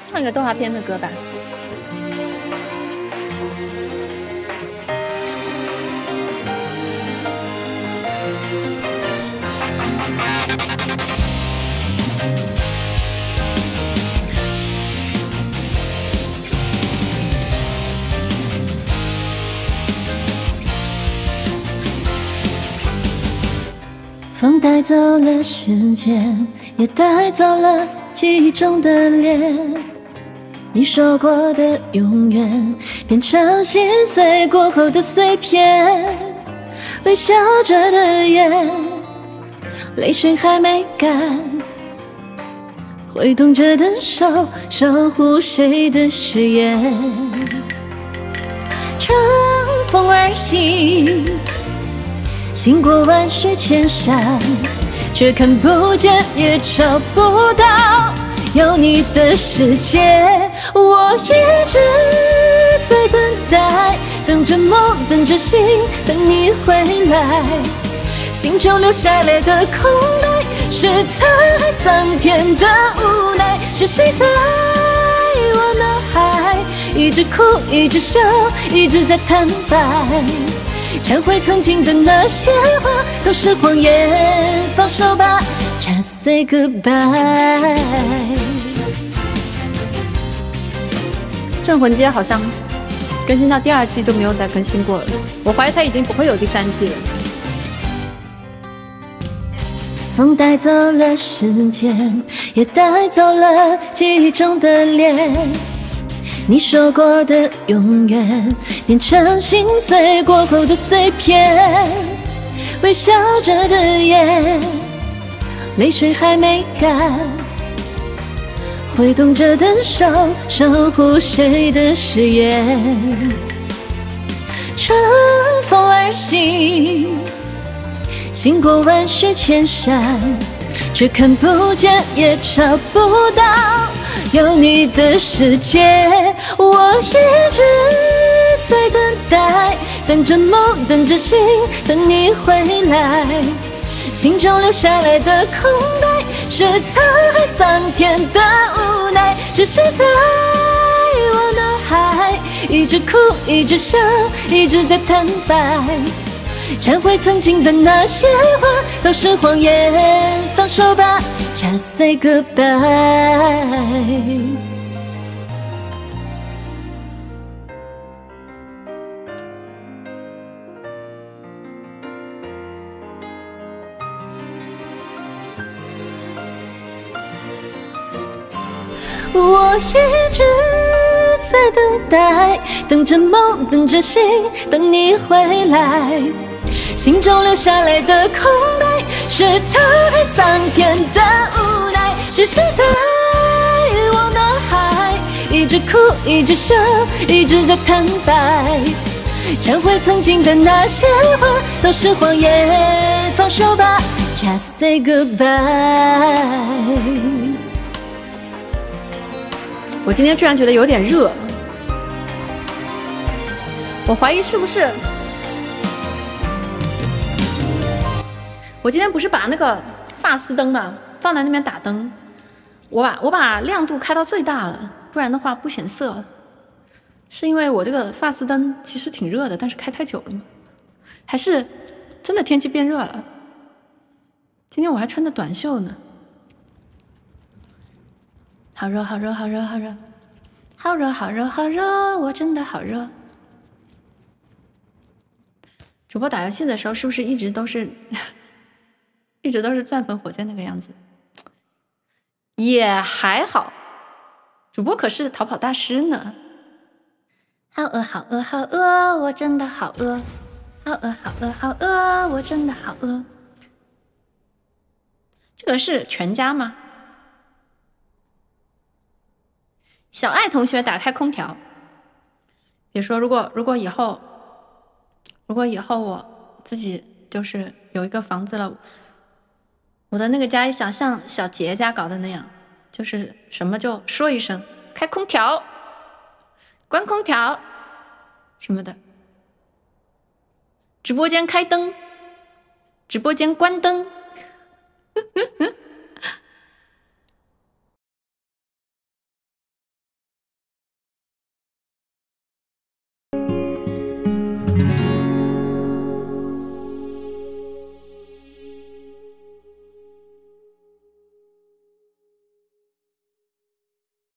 唱一个动画片的歌吧。 风带走了时间，也带走了记忆中的脸。你说过的永远，变成心碎过后的碎片。微笑着的眼，泪水还没干。挥动着的手，守护谁的誓言。乘风而行。行过万水千山，却看不见也找不到有你的世界。我一直在等待，等着梦，等着心，等你回来。心中留下来的空白，是沧海桑田的无奈。是谁在我脑海，一直哭，一直笑，一直在坦白。忏悔曾经的那些话，都是谎言。放手吧 ，Just say goodbye。 镇魂街好像更新到第2季就没有再更新过了，我怀疑它已经不会有第3季了。 风带走了时间，也带走了记忆中的脸。你说过的永远，变成心碎过后的碎片。微笑着的眼，泪水还没干。挥动着的手，守护谁的誓言。乘风而行，行过万水千山，却看不见也找不到有你的世界。我一直在等待，等着梦，等着心，等你回来。心中留下来的空白，是沧海桑田的无奈。是谁在我脑海，一直哭，一直笑，一直在坦白。忏悔曾经的那些话，都是谎言。放手吧 ，Just say goodbye。我一直在等待，等着梦，等着心，等你回来。心中留下来的空白，是沧海桑田的无奈。是谁在我脑海，一直哭，一直笑，一直在坦白。忏悔曾经的那些话，都是谎言。放手吧 ，Just say goodbye。 我今天居然觉得有点热，我怀疑是不是我今天不是把那个发丝灯啊放在那边打灯，我把亮度开到最大了，不然的话不显色。是因为我这个发丝灯其实挺热的，但是开太久了吗？还是真的天气变热了？今天我还穿的短袖呢。好热，好热，好热，好热，好热，好热，好热，我真的好热。主播打游戏的时候是不是一直都是钻粉火箭那个样子？也还好，主播可是逃跑大师呢。好饿，好饿，好饿，我真的好饿。好饿，好饿，好饿，我真的好饿。这个是全家吗？小爱同学打开空调。别说，如果以后我自己就是有一个房子了，我的那个家也想像小杰家搞的那样，就是什么就说一声开空调、关空调什么的，直播间开灯，直播间关灯。